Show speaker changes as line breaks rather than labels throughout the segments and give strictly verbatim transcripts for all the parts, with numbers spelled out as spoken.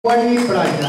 Wally Prada.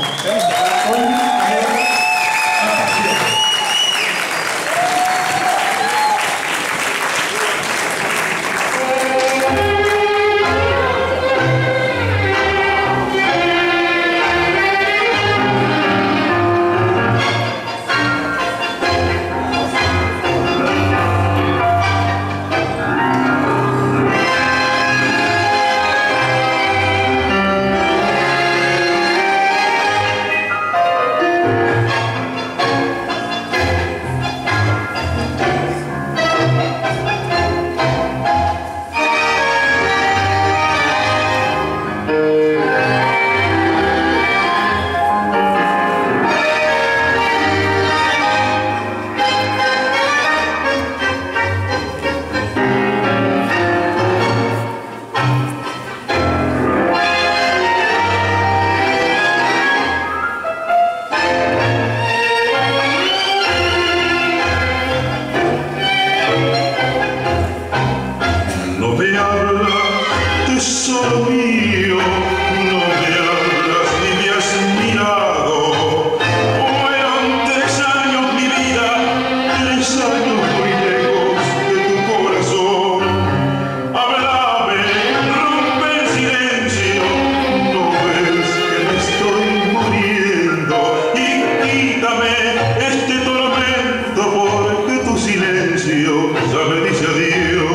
Tesoro mío, no me hablas ni me has mirado. Fueron tres años mi vida, tres años muy lejos de tu corazón. Háblame, rompe el silencio, no ves que me estoy muriendo. Y quítame este tormento porque tu silencio ya me dice adiós.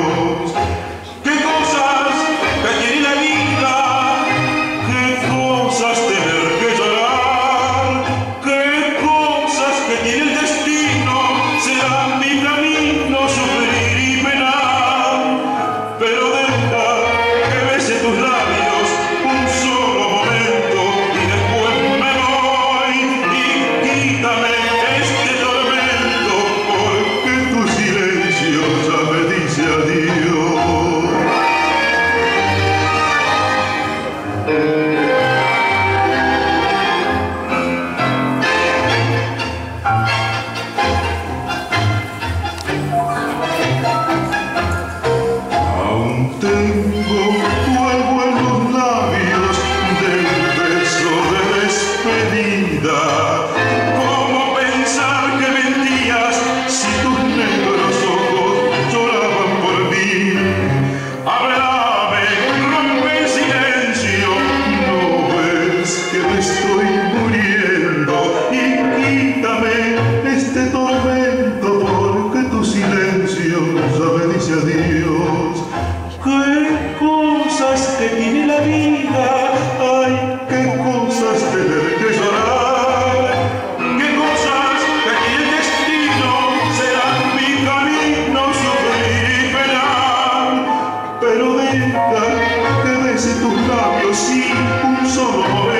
¿Cómo pensar que mentías si tus negros ojos lloraban por mí? Háblame, rompe el silencio, no ves que me estoy muriendo. Y quítame este tormento porque tu silencio ya me dice adiós. ¿Qué cosas que tiene la vida? Ay, qué cosas tener que llorar. Pero deja que bese tus labios, sí, un solo momento.